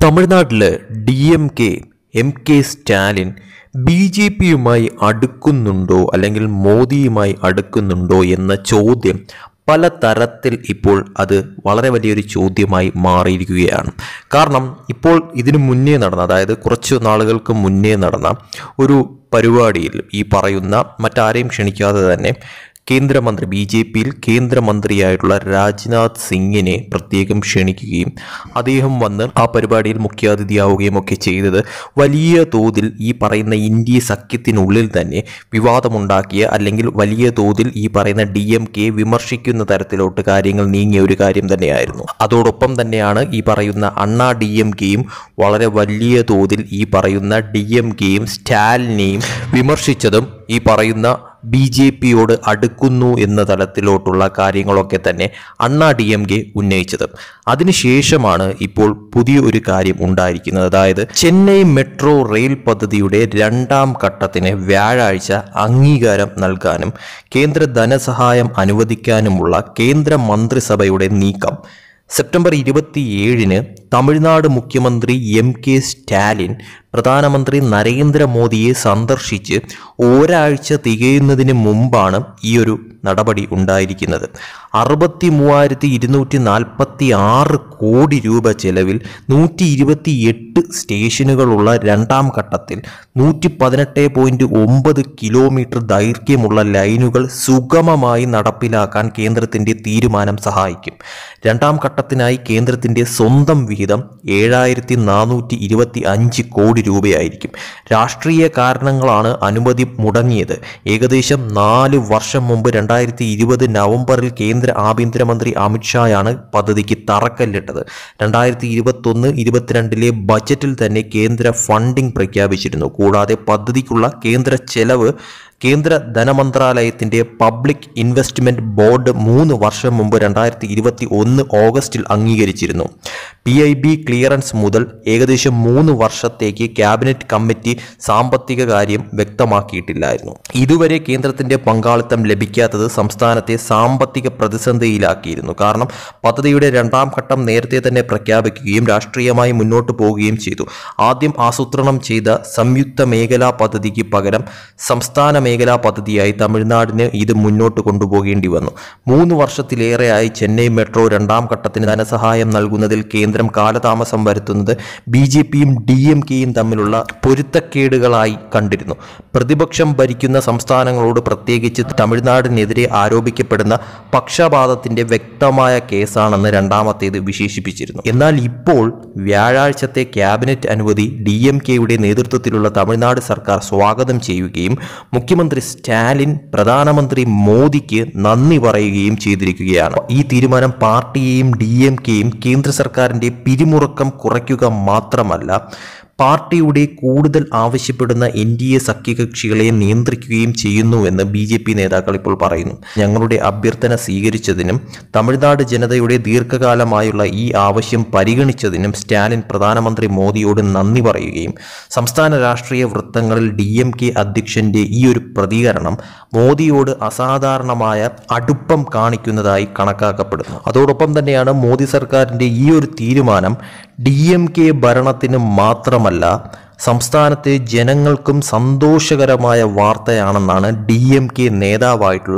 തമിഴ്നാട്ടിലെ DMK MK Stalin BJPയുമായി അടുക്കുന്നുണ്ടോ അല്ലെങ്കിൽ മോദിയുമായി അടുക്കുന്നുണ്ടോ എന്ന ചോദ്യം പല തരത്തിൽ ഇപ്പോൾ അത് വളരെ വലിയൊരു ചോദ്യമായി മാറിയിരിക്കുകയാണ്. കാരണം ഇപ്പോൾ ഇതിനു മുന്നേ നടന്ന, അതായത് കുറച്ച് നാളുകൾക്ക് മുന്നേ നടന്ന ഒരു പരിപാടിയിൽ ഈ പറയുന്ന മറ്റാരെയും ക്ഷണിക്കാതെ തന്നെ കേന്ദ്രമന്ത്രി BJPയിൽ കേന്ദ്രമന്ത്രിയായിട്ടുള്ള രാജ്നാഥ് സിംഗിനെ പ്രത്യേകം ക്ഷണിക്കുകയും അദ്ദേഹം വന്ന് ആ പരിപാടിയിൽ മുഖ്യാതിഥിയാവുകയും ഒക്കെ ചെയ്തത് വലിയ തോതിൽ ഈ പറയുന്ന ഇന്ത്യ സഖ്യത്തിനുള്ളിൽ തന്നെ വിവാദമുണ്ടാക്കിയ അല്ലെങ്കിൽ വലിയ തോതിൽ ഈ പറയുന്ന DMK വിമർശിക്കുന്ന തരത്തിലോട്ട് കാര്യങ്ങൾ നീങ്ങിയ ഒരു കാര്യം തന്നെയായിരുന്നു. അതോടൊപ്പം തന്നെയാണ് ഈ പറയുന്ന അണ്ണാ DMKയും വളരെ വലിയ തോതിൽ ഈ പറയുന്ന DMKയും സ്റ്റാലിനെയും വിമർശിച്ചതും ഈ പറയുന്ന BJPയോട് അടുക്കുന്നു എന്ന തലത്തിലോട്ടുള്ള കാര്യങ്ങളൊക്കെ തന്നെ അണ്ണാ DMK ഉന്നയിച്ചത്. അതിനുശേഷമാണ് ഇപ്പോൾ പുതിയ ഒരു കാര്യം ഉണ്ടായിരിക്കുന്നത്. അതായത് ചെന്നൈ മെട്രോ റെയിൽ പദ്ധതിയുടെ 2ാം ഘട്ടത്തിന് വ്യാഴാഴ്ച അംഗീകാരം നൽകാനും കേന്ദ്ര ധനസഹായം അനുവദിക്കാനുമുള്ള കേന്ദ്ര മന്ത്രിസഭയുടെ നീക്കം സെപ്റ്റംബർ 27-ന് തമിഴ്നാട് മുഖ്യമന്ത്രി MK സ്റ്റാലിൻ പ്രധാനമന്ത്രി നരേന്ദ്രമോദിയെ സന്ദർശിച്ച് ഒരാഴ്ച തികയുന്നതിന് മുമ്പാണ് ഈ ഒരു നടപടി ഉണ്ടായിരിക്കുന്നത്. 63,246 കോടി രൂപ ചെലവിൽ 128 സ്റ്റേഷനുകളുള്ള 2ാം ഘട്ടത്തിൽ 118.9 കിലോമീറ്റർ ദൈർഘ്യമുള്ള ലൈനുകൾ സുഗമമായി നടപ്പിലാക്കാൻ കേന്ദ്രത്തിൻ്റെ തീരുമാനം സഹായിക്കും. 2ാം ഘട്ടത്തിനായി കേന്ദ്രത്തിൻ്റെ സ്വന്തം വിഹിതം 7,425 കോടി രൂപയായിരിക്കും. രാഷ്ട്രീയ കാരണങ്ങളാണ് അനുമതി മുടങ്ങിയത്. ഏകദേശം 4 വർഷം മുമ്പ് 2020 നവംബറിൽ കേന്ദ്ര ആഭ്യന്തരമന്ത്രി അമിത്ഷായാണ് പദ്ധതിക്ക് തറക്കല്ലിട്ടത്. 2021-22 ബജറ്റിൽ തന്നെ കേന്ദ്ര ഫണ്ടിംഗ് പ്രഖ്യാപിച്ചിരുന്നു. കൂടാതെ പദ്ധതിക്കുള്ള കേന്ദ്ര ചെലവ് കേന്ദ്ര ധനമന്ത്രാലയത്തിൻ്റെ പബ്ലിക് ഇൻവെസ്റ്റ്മെൻറ്റ് ബോർഡ് 3 വർഷം മുമ്പ് 2021 ഓഗസ്റ്റിൽ അംഗീകരിച്ചിരുന്നു. PIB ക്ലിയറൻസ് മുതൽ ഏകദേശം 3 വർഷത്തേക്ക് ക്യാബിനറ്റ് കമ്മിറ്റി സാമ്പത്തിക കാര്യം വ്യക്തമാക്കിയിട്ടില്ലായിരുന്നു. ഇതുവരെ കേന്ദ്രത്തിൻ്റെ പങ്കാളിത്തം ലഭിക്കാത്തത് സംസ്ഥാനത്തെ സാമ്പത്തിക പ്രതിസന്ധിയിലാക്കിയിരുന്നു. കാരണം പദ്ധതിയുടെ 2ാം ഘട്ടം നേരത്തെ തന്നെ പ്രഖ്യാപിക്കുകയും രാഷ്ട്രീയമായി മുന്നോട്ട് പോവുകയും ചെയ്തു. ആദ്യം ആസൂത്രണം ചെയ്ത സംയുക്ത മേഖലാ പദ്ധതിക്ക് പകരം സംസ്ഥാന മേഖലാ പദ്ധതിയായി തമിഴ്നാടിന് ഇത് മുന്നോട്ട് കൊണ്ടുപോകേണ്ടി വന്നു. 3 വർഷത്തിലേറെയായി ചെന്നൈ മെട്രോ 2ാം ഘട്ടത്തിന് ധനസഹായം നൽകുന്നതിൽ കേന്ദ്രം കാലതാമസം വരുത്തുന്നത് BJPയും DMKയും തമ്മിലുള്ള പൊരുത്തക്കേടുകളായി കണ്ടിരുന്നു. പ്രതിപക്ഷം ഭരിക്കുന്ന സംസ്ഥാനങ്ങളോട് പ്രത്യേകിച്ച് തമിഴ്നാടിനെതിരെ ആരോപിക്കപ്പെടുന്ന പക്ഷപാതത്തിന്റെ വ്യക്തമായ കേസാണെന്ന് രണ്ടാമത്തേത് വിശേഷിപ്പിച്ചിരുന്നു. എന്നാൽ ഇപ്പോൾ വ്യാഴാഴ്ചത്തെ ക്യാബിനറ്റ് അനുമതി DMKയുടെ നേതൃത്വത്തിലുള്ള തമിഴ്നാട് സർക്കാർ സ്വാഗതം ചെയ്യുകയും മുഖ്യമന്ത്രി സ്റ്റാലിൻ പ്രധാനമന്ത്രി മോദിക്ക് നന്ദി പറയുകയും ചെയ്തിരിക്കുകയാണ്. ഈ തീരുമാനം പാർട്ടിയെയും DMKയും കേന്ദ്ര സർക്കാരിൻ്റെ പിരിമുറുക്കം കുറയ്ക്കുക മാത്രമല്ല, പാർട്ടിയുടെ കൂടുതൽ ആവശ്യപ്പെടുന്ന NDA സഖ്യകക്ഷികളെ നിയന്ത്രിക്കുകയും ചെയ്യുന്നുവെന്ന് BJP നേതാക്കൾ ഇപ്പോൾ പറയുന്നു. ഞങ്ങളുടെ അഭ്യർത്ഥന സ്വീകരിച്ചതിനും തമിഴ്നാട് ജനതയുടെ ദീർഘകാലമായുള്ള ഈ ആവശ്യം പരിഗണിച്ചതിനും സ്റ്റാലിൻ പ്രധാനമന്ത്രി മോദിയോട് നന്ദി പറയുകയും സംസ്ഥാന രാഷ്ട്രീയ വൃത്തങ്ങളിൽ DMK അധ്യക്ഷന്റെ ഈ ഒരു പ്രതികരണം മോദിയോട് അസാധാരണമായ അടുപ്പം കാണിക്കുന്നതായി കണക്കാക്കപ്പെടുന്നു. അതോടൊപ്പം തന്നെയാണ് മോദി സർക്കാരിൻ്റെ ഈ ഒരു തീരുമാനം DMK ഭരണത്തിന് മാത്രമല്ല സംസ്ഥാനത്തെ ജനങ്ങൾക്കും സന്തോഷകരമായ വാർത്തയാണെന്നാണ് DMK നേതാവായിട്ടുള്ള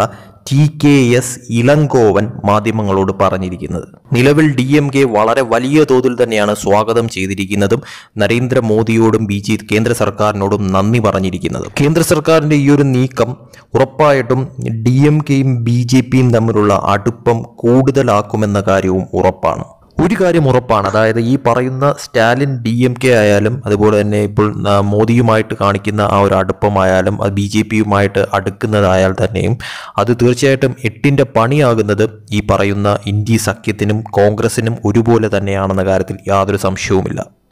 TKS ഇളങ്കോവൻ മാധ്യമങ്ങളോട് പറഞ്ഞിരിക്കുന്നത്. നിലവിൽ DMK വളരെ വലിയ തോതിൽ തന്നെയാണ് സ്വാഗതം ചെയ്തിരിക്കുന്നതും നരേന്ദ്രമോദിയോടും കേന്ദ്ര സർക്കാരിനോടും നന്ദി പറഞ്ഞിരിക്കുന്നത്. കേന്ദ്ര സർക്കാരിൻ്റെ ഈ ഒരു നീക്കം ഉറപ്പായിട്ടും DMKയും BJPയും തമ്മിലുള്ള അടുപ്പം കൂടുതലാക്കുമെന്ന കാര്യവും ഉറപ്പാണ്. ഒരു കാര്യം ഉറപ്പാണ്, അതായത് ഈ പറയുന്ന സ്റ്റാലിൻ DMK ആയാലും അതുപോലെ തന്നെ ഇപ്പോൾ മോദിയുമായിട്ട് കാണിക്കുന്ന ആ ഒരു അടുപ്പമായാലും അത് BJPയുമായിട്ട് അടുക്കുന്നതായാൽ തന്നെയും അത് തീർച്ചയായിട്ടും 8ന്റെ പണിയാകുന്നത് ഈ പറയുന്ന ഇന്ത്യ സഖ്യത്തിനും കോൺഗ്രസിനും ഒരുപോലെ തന്നെയാണെന്ന കാര്യത്തിൽ യാതൊരു സംശയവുമില്ല.